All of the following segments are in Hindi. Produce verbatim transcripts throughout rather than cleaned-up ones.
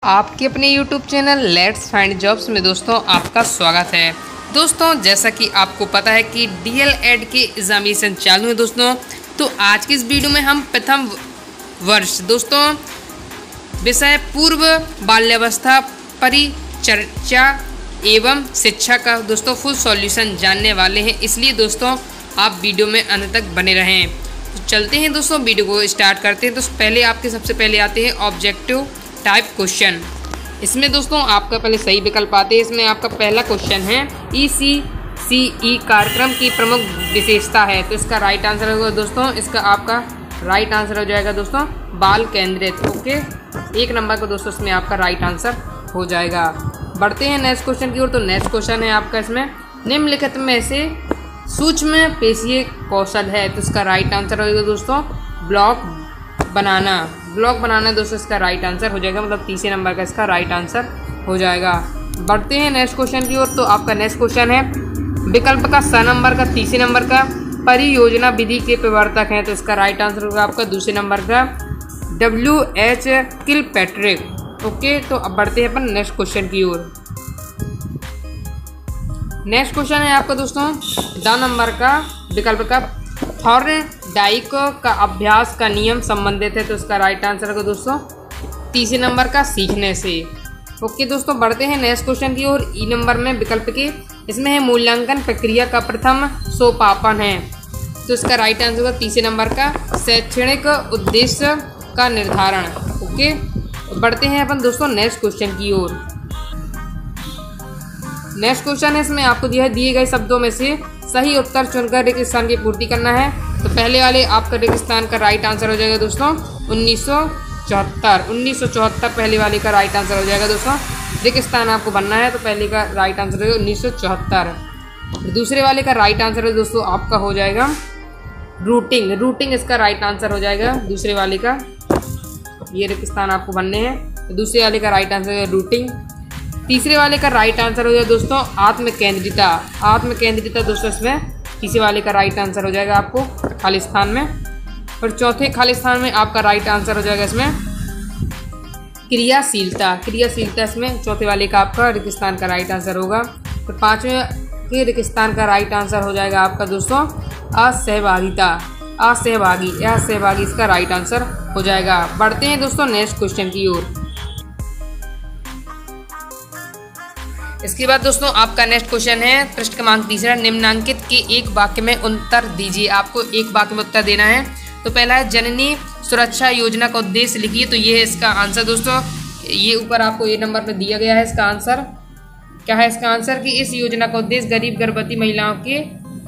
आपके अपने YouTube channel let's find jobs में दोस्तों आपका स्वागत है। दोस्तों जैसा कि आपको पता है कि डीएलएड के एग्जामिनेशन चालू है दोस्तों, तो आज की इस वीडियो में हम प्रथम वर्ष दोस्तों विषय पूर्व बाल्यावस्था परिचर्या एवं शिक्षा का दोस्तों फुल सॉल्यूशन जानने वाले हैं, इसलिए दोस्तों आप वीडियो में अंत तक बने रहें। तो चलते हैं दोस्तों, वीडियो को स्टार्ट करते हैं। तो पहले आपके सबसे पहले आते हैं ऑब्जेक्टिव टाइप क्वेश्चन। इसमें दोस्तों आपका पहले सही विकल्प आते हैं। इसमें आपका पहला क्वेश्चन है ई सी सी ई कार्यक्रम की प्रमुख विशेषता है, तो इसका राइट आंसर होगा दोस्तों, इसका आपका राइट आंसर हो जाएगा दोस्तों बाल केंद्रित। ओके, एक नंबर को दोस्तों इसमें आपका राइट आंसर हो जाएगा। बढ़ते हैं नेक्स्ट क्वेश्चन की ओर। तो नेक्स्ट क्वेश्चन है आपका इसमें निम्नलिखित में से सूक्ष्म पेशीय कौशल है, तो इसका राइट आंसर होगा दोस्तों ब्लॉक बनाना। ब्लॉक बनाना दोस्तों इसका राइट आंसर हो जाएगा, मतलब तीसरे नंबर का इसका राइट आंसर हो जाएगा। बढ़ते हैं नेक्स्ट क्वेश्चन की ओर। तो आपका नेक्स्ट क्वेश्चन है विकल्प का स नंबर का तीसरे नंबर का परियोजना विधि के प्रवर्तक हैं, तो इसका राइट आंसर होगा आपका दूसरे नंबर का डब्ल्यू एच किलपैट्रिक। ओके, तो अब बढ़ते हैं अपन नेक्स्ट क्वेश्चन की ओर। नेक्स्ट क्वेश्चन है आपका दोस्तों द नंबर का विकल्प का थॉर्नडाइक का अभ्यास का नियम संबंधित है, तो इसका राइट आंसर होगा दोस्तों तीसरे नंबर का सीखने से। ओके दोस्तों, बढ़ते हैं नेक्स्ट क्वेश्चन की ओर। ई नंबर में विकल्प के इसमें है मूल्यांकन प्रक्रिया का प्रथम सोपापन है, तो इसका राइट आंसर होगा तीसरे नंबर का शैक्षणिक उद्देश्य का निर्धारण। ओके, बढ़ते हैं अपन दोस्तों नेक्स्ट क्वेश्चन की ओर। नेक्स्ट क्वेश्चन है इसमें आपको जो है दिए गए शब्दों में से सही उत्तर चुनकर रिक्त स्थान की पूर्ति करना है। तो पहले वाले आपका रिक्त स्थान का राइट आंसर हो जाएगा दोस्तों उन्नीस सौ चौहत्तर। उन्नीस सौ चौहत्तर पहले वाले का राइट आंसर हो जाएगा दोस्तों। रिक्त स्थान आपको बनना है तो पहले का राइट आंसर होगा उन्नीस सौ चौहत्तर। दूसरे वाले का राइट आंसर दोस्तों आपका हो जाएगा रूटिंग। रूटिंग इसका राइट आंसर हो जाएगा दूसरे वाले का। ये रिक्त स्थान आपको बनने हैं, तो दूसरे वाले का राइट आंसर है रूटिंग। तीसरे वाले का राइट आंसर हो जाएगा दोस्तों आत्मकेंद्रिता। आत्मकेंद्रिता दोस्तों इसमें तीसरे वाले का राइट आंसर हो जाएगा आपको खाली स्थान में। और चौथे खाली स्थान में आपका राइट आंसर हो जाएगा इसमें क्रियाशीलता। क्रियाशीलता इसमें चौथे वाले का आपका रिक्त स्थान का राइट आंसर होगा। तो पांचवें के रिक्त स्थान का राइट आंसर हो जाएगा आपका दोस्तों असहभागिता। असहभागी असहभागी इसका राइट आंसर हो जाएगा। बढ़ते हैं दोस्तों नेक्स्ट क्वेश्चन की ओर। इसके बाद दोस्तों आपका नेक्स्ट क्वेश्चन है पृष्ठ क्रमांक तीसरा, निम्नांकित के एक वाक्य में उत्तर दीजिए। आपको एक वाक्य में उत्तर देना है। तो पहला है जननी सुरक्षा योजना का उद्देश्य लिखिए, तो ये है इसका आंसर दोस्तों। ये ऊपर आपको ए नंबर पे दिया गया है। इसका आंसर क्या है? इसका आंसर कि इस योजना का उद्देश्य गरीब गर्भवती महिलाओं के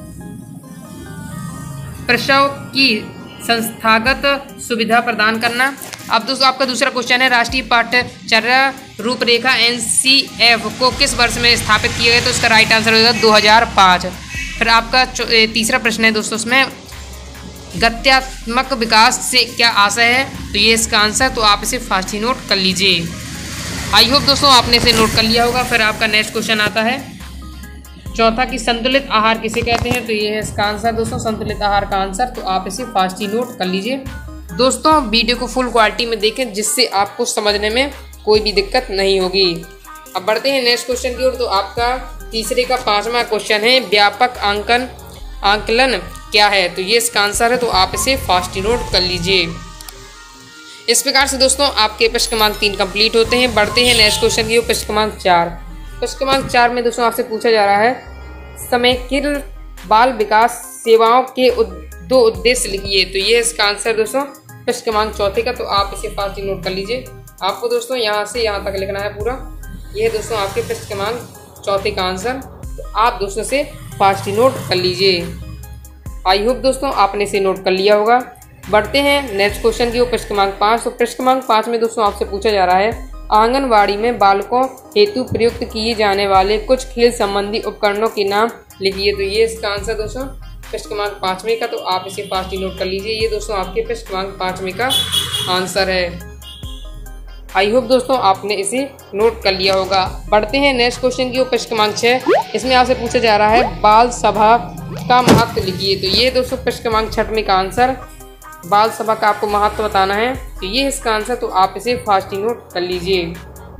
प्रसव की संस्थागत सुविधा प्रदान करना। अब दोस्तों आपका दूसरा क्वेश्चन है राष्ट्रीय पाठ्यचर्या रूपरेखा एन सी एफ को किस वर्ष में स्थापित किया गया, तो इसका राइट आंसर होगा दो हज़ार पाँच। फिर आपका तीसरा प्रश्न है दोस्तों इसमें गत्यात्मक विकास से क्या आशय है, तो ये इसका आंसर, तो आप इसे फास्ट ही नोट कर लीजिए। आई होप दोस्तों आपने इसे नोट कर लिया होगा। फिर आपका नेक्स्ट क्वेश्चन आता है चौथा कि संतुलित आहार किसे कहते हैं, तो ये है इसका आंसर दोस्तों संतुलित आहार का आंसर, तो आप इसे फास्ट ही नोट कर लीजिए। दोस्तों वीडियो को फुल क्वालिटी में देखें जिससे आपको समझने में कोई भी दिक्कत नहीं होगी। अब बढ़ते हैं नेक्स्ट क्वेश्चन की ओर। तो आपका तीसरे का पांचवा क्वेश्चन है व्यापक आंकन आंकलन क्या है, तो ये इसका आंसर है, तो आप इसे फास्ट ही नोट कर लीजिए। इस प्रकार से दोस्तों आपके प्रश्न क्रमांक तीन कंप्लीट होते हैं। बढ़ते हैं नेक्स्ट क्वेश्चन की ओर। प्रश्न क्रमांक चार। प्रश्न क्रमांक चार में दोस्तों आपसे पूछा जा रहा है समेकित बाल विकास सेवाओं के दो उद्देश्य लिखिए, तो ये इसका आंसर दोस्तों प्रश्न क्रमांक चौथे का, तो आप इसे फास्ट ही नोट कर लीजिए। आपको दोस्तों यहाँ से यहाँ तक लिखना है पूरा। ये है दोस्तों आपके प्रश्न क्रमांक चौथे का आंसर, तो आप दोस्तों से फास्ट ही नोट कर लीजिए। आई होप दोस्तों आपने इसे नोट कर लिया होगा। बढ़ते हैं नेक्स्ट क्वेश्चन की ओर। प्रश्न क्रमांक पाँच। तो प्रश्न क्रमांक पाँच में दोस्तों आपसे पूछा जा रहा है आंगनवाड़ी में बालकों हेतु प्रयुक्त किए जाने वाले कुछ खेल संबंधी उपकरणों के नाम लिखिए, तो ये इसका आंसर दोस्तों प्रश्न क्रमांक पाँचवें का, तो आप इसे फास्ट ही नोट कर लीजिए। ये दोस्तों आपके प्रश्न क्रमांक पाँचवें का आंसर है। आई होप दोस्तों आपने इसे नोट कर लिया होगा। बढ़ते हैं नेक्स्ट क्वेश्चन की ओर। प्रश्न क्रमांक छः। इसमें आपसे पूछा जा रहा है बाल सभा का महत्व लिखिए, तो ये दोस्तों प्रश्न क्रमांक छठवें का आंसर बाल सभा का आपको महत्व बताना है, तो ये इसका आंसर, तो आप इसे फास्ट ही नोट कर लीजिए।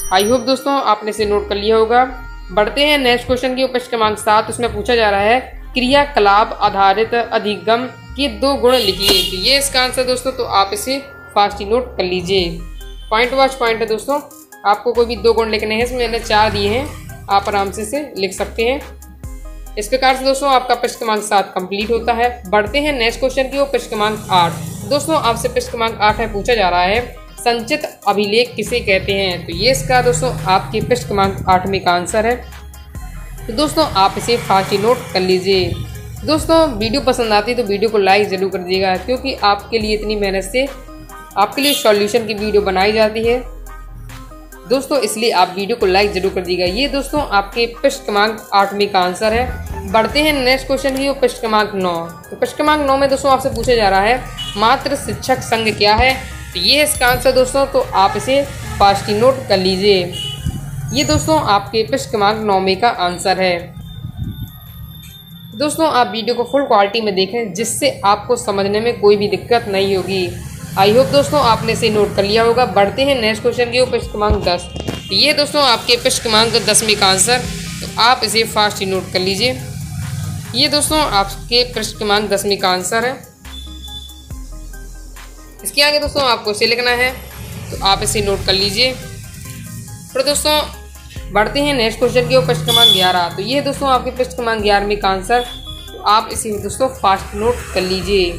आई होप दोस्तों आपने इसे नोट कर लिया होगा। बढ़ते हैं नेक्स्ट क्वेश्चन की प्रश्न क्रमांक सात। उसमें पूछा जा रहा है क्रियाकलाप आधारित अधिगम के दो गुण लिखिए। तो ये इसका आंसर दोस्तों, तो आप इसे फास्ट नोट कर लीजिए। पॉइंट वाच पॉइंट है दोस्तों, आपको कोई भी दो गुण लिखने हैं, इसमें मैंने चार दिए हैं, आप आराम से इसे लिख सकते हैं। इस प्रकार से दोस्तों आपका प्रश्न क्रमांक सात कंप्लीट होता है। बढ़ते हैं नेक्स्ट क्वेश्चन की ओर, प्रश्न क्रमांक आठ। दोस्तों आपसे प्रश्न क्रमांक आठ में पूछा जा रहा है संचित अभिलेख किसे कहते हैं। तो ये इसका दोस्तों आपके प्रश्न क्रमांक आठ में का आंसर है। तो दोस्तों आप इसे फास्ट नोट कर लीजिए। दोस्तों वीडियो पसंद आती है तो वीडियो को लाइक ज़रूर कर दीजिएगा, क्योंकि आपके लिए इतनी मेहनत से आपके लिए सॉल्यूशन की वीडियो बनाई जाती है दोस्तों, इसलिए आप वीडियो को लाइक जरूर कर दीजिएगा। ये दोस्तों आपके प्रश्न क्रमांक आठवीं का आंसर है। बढ़ते हैं नेक्स्ट क्वेश्चन की, प्रश्न क्रमांक नौ। तो प्रश्न क्रमांक नौ में दोस्तों आपसे पूछा जा रहा है मात्र शिक्षक संघ क्या है। तो ये इसका आंसर दोस्तों, तो आप इसे फास्ट नोट कर लीजिए। ये दोस्तों आपके प्रश्न क्रमांक नौ में का आंसर है। दोस्तों आप वीडियो को फुल क्वालिटी में देखें, जिससे आपको समझने में कोई भी दिक्कत नहीं होगी। आई होप दोस्तों आपने इसे नोट कर लिया होगा। बढ़ते हैं नेक्स्ट क्वेश्चन की, प्रश्न क्रमांक दस। ये दोस्तों आपके प्रश्न क्रमांक दसवीं का आंसर, तो आप इसे फास्ट नोट कर लीजिए। ये दोस्तों आपके प्रश्न क्रमांक दसवीं का आंसर है। इसके आगे दोस्तों आपको इसे लिखना है, तो आप इसे नोट कर लीजिए। फिर दोस्तों बढ़ते हैं नेक्स्ट क्वेश्चन की, प्रश्न क्रमांक ग्यारह। तो ये दोस्तों आपके प्रश्न क्रमांक ग्यारहवीं का आंसर, तो आप इसे दोस्तों फास्ट नोट कर लीजिए।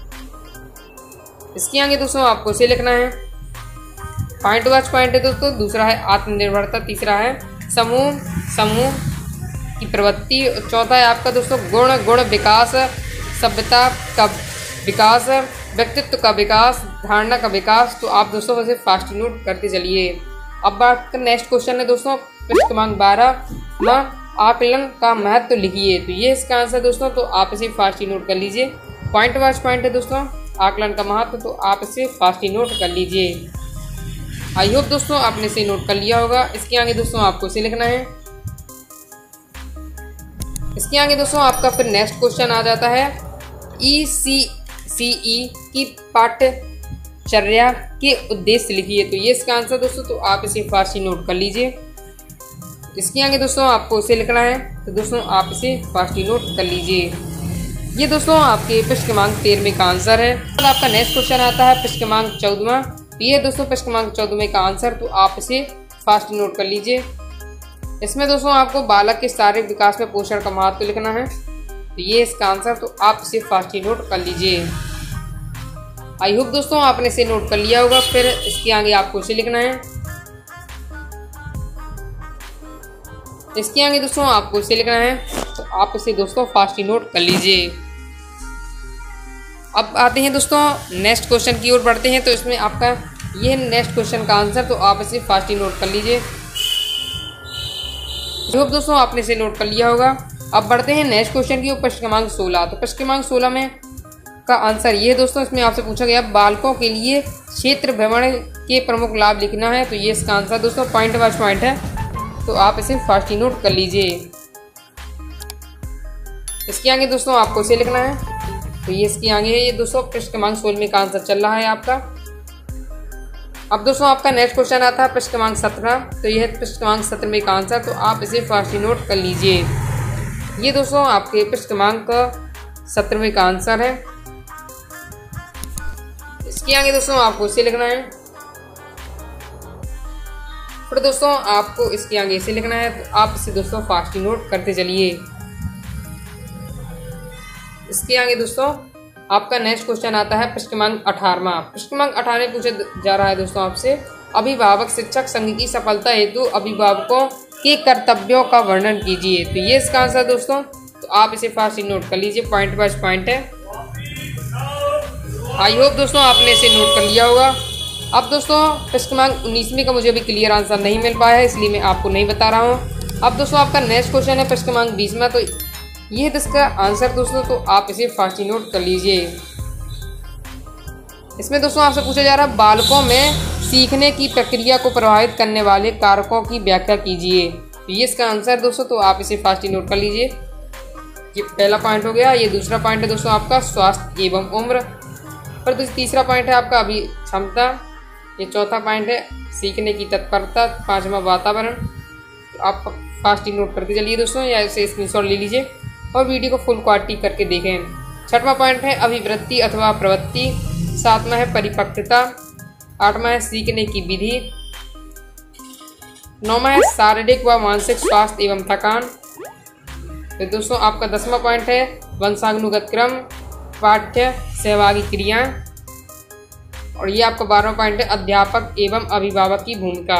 इसके आगे दोस्तों आपको इसे लिखना है। पॉइंट वाच पॉइंट है दोस्तों, दूसरा है आत्मनिर्भरता, तीसरा है समूह समूह की प्रवृत्ति, चौथा है आपका दोस्तों गुण गुण विकास, सभ्यता का विकास, व्यक्तित्व का विकास, धारणा का विकास। तो आप दोस्तों वैसे फास्ट नोट करते चलिए। अब आपका नेक्स्ट क्वेश्चन है दोस्तों प्रश्न क्रमांक बारह में आकलन का महत्व लिखिए। तो ये इसका आंसर दोस्तों, तो आप इसे फास्ट नोट कर लीजिए। पॉइंट वाच पॉइंट है दोस्तों आकलन का महत्व, तो आप इसे फास्ट नोट कर लीजिए। आई होप दोस्तों आपने इसे नोट कर लिया होगा। इसके आगे दोस्तों आपको इसे लिखना है। इसके आगे दोस्तों आपका फिर नेक्स्ट क्वेश्चन आ जाता है ई सी सी ई की पाठ्यचर्या के उद्देश्य लिखिए। तो ये इसका आंसर दोस्तों, तो आप इसे फास्ट नोट कर लीजिए। इसके आगे दोस्तों आपको इसे लिखना है, तो दोस्तों आप इसे फास्ट नोट कर लीजिए। ये दोस्तों आपके प्रश्न क्रमांक तेरहवीं का आंसर है। तो आपका नेक्स्ट क्वेश्चन आता है प्रश्न क्रमांक चौदहवां। तो ये दोस्तों प्रश्न क्रमांक चौदहवें का आंसर, तो आप इसे फास्ट नोट कर लीजिए। इसमें दोस्तों आपको बालक के शारीरिक विकास में पोषण का महत्व लिखना है। तो ये इसका आंसर, तो आप इसे फास्ट नोट कर लीजिए। आई होप दोस्तों आपने इसे नोट कर लिया होगा। फिर इसके आगे आपको इसे लिखना है। इसके आगे दोस्तों आपको इसे लिखना है, तो आप इसे दोस्तों फास्ट नोट कर लीजिए। अब आते हैं दोस्तों नेक्स्ट क्वेश्चन की ओर बढ़ते हैं। तो इसमें आपका ये नेक्स्ट क्वेश्चन का आंसर, तो आप इसे फास्ट नोट कर लीजिए। जो दोस्तों आपने इसे नोट कर लिया होगा। अब बढ़ते हैं नेक्स्ट क्वेश्चन की ओर, प्रश्न क्रमांक सोलह। तो प्रश्न क्रमांक सोलह में का आंसर ये दोस्तों, इसमें आपसे पूछा गया बालकों के लिए क्षेत्र भ्रमण के प्रमुख लाभ लिखना है। तो ये इसका आंसर दोस्तों पॉइंट वाइज पॉइंट है, तो आप इसे फास्ट नोट कर लीजिए। इसके आगे दोस्तों आपको इसे लिखना है। तो ये इसके आगे है। ये दोस्तों प्रश्न क्रमांक सोलह का आंसर चल रहा है आपका। अब दोस्तों आपका नेक्स्ट क्वेश्चन आता है प्रश्न क्रमांक सत्रह। तो यह प्रश्न क्रमांक सत्रह का आंसर, तो आप इसे फास्ट नोट कर लीजिए। ये दोस्तों आपके प्रश्न क्रमांक सत्रह का आंसर है। इसके आगे दोस्तों आपको इसे लिखना है। फिर दोस्तों आपको इसके आगे इसे लिखना है, तो आप इसे दोस्तों फास्ट नोट करते चलिए। इसके आगे दोस्तों आपका नेक्स्ट क्वेश्चन आता है प्रश्न क्रमांक अठारहवां। प्रश्न क्रमांक अठारह पूछा जा रहा है दोस्तों आपसे अभिभावक शिक्षक संघ की सफलता हेतु अभिभावकों के कर्तव्यों का वर्णन कीजिए। तो ये इसका आंसर दोस्तों, तो आप इसे फास्ट नोट कर लीजिए। पॉइंट वाइज पॉइंट है। आई होप दोस्तों आपने इसे नोट कर लिया होगा। अब दोस्तों प्रश्न क्रमांक उन्नीसवीं का मुझे अभी क्लियर आंसर नहीं मिल पाया है, इसलिए मैं आपको नहीं बता रहा हूँ। अब दोस्तों आपका नेक्स्ट क्वेश्चन है प्रश्न क्रमांक बीसवां। तो ये है इसका आंसर दोस्तों, तो आप इसे फास्ट नोट कर लीजिए। इसमें दोस्तों आपसे पूछा जा रहा है बालकों में सीखने की प्रक्रिया को प्रभावित करने वाले कारकों की व्याख्या कीजिए। तो ये इसका आंसर दोस्तों, तो आप इसे फास्ट नोट कर लीजिए। ये पहला पॉइंट हो गया। ये दूसरा पॉइंट है दोस्तों आपका स्वास्थ्य एवं उम्र। पर तीसरा पॉइंट है आपका अभी क्षमता। ये चौथा पॉइंट है, सीखने की तत्परता। पांचवा वातावरण। आप फास्ट ही नोट करके चलिए दोस्तों, या इसे स्क्रीनशॉट ले लीजिए और वीडियो को फुल क्वालिटी करके देखें। छठवां पॉइंट है अभिवृत्ति अथवा प्रवृत्ति। सातवां है परिपक्वता। आठवां है सीखने की विधि। नौवां है शारीरिक व मानसिक स्वास्थ्य एवं थकान। तो दोस्तों आपका दसवां पॉइंट है वंशानुगत क्रम, पाठ्य सहभागी क्रिया। और ये आपका बारहवां पॉइंट है अध्यापक एवं अभिभावक की भूमिका।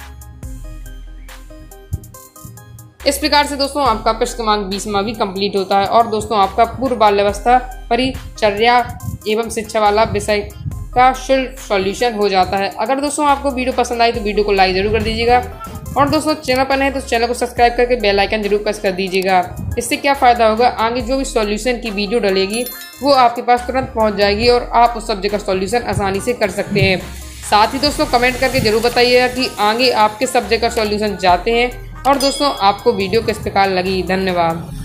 इस प्रकार से दोस्तों आपका प्रश्न क्रमांक बीसवां भी कंप्लीट होता है और दोस्तों आपका पूर्व बाल्यावस्था परिचर्या एवं शिक्षा वाला विषय का शुल्क सॉल्यूशन हो जाता है। अगर दोस्तों आपको वीडियो पसंद आई तो वीडियो को लाइक जरूर कर दीजिएगा और दोस्तों चैनल पर नए तो चैनल को सब्सक्राइब करके बेल आइकन जरूर प्रेस कर दीजिएगा। इससे क्या फ़ायदा होगा, आगे जो भी सॉल्यूशन की वीडियो डलेगी वो आपके पास तुरंत पहुंच जाएगी और आप उस सब्जेक्ट का सॉल्यूशन आसानी से कर सकते हैं। साथ ही दोस्तों कमेंट करके जरूर बताइएगा कि आगे आपके सब्जेक्ट का सॉल्यूशन चाहते हैं और दोस्तों आपको वीडियो किस प्रकार लगी। धन्यवाद।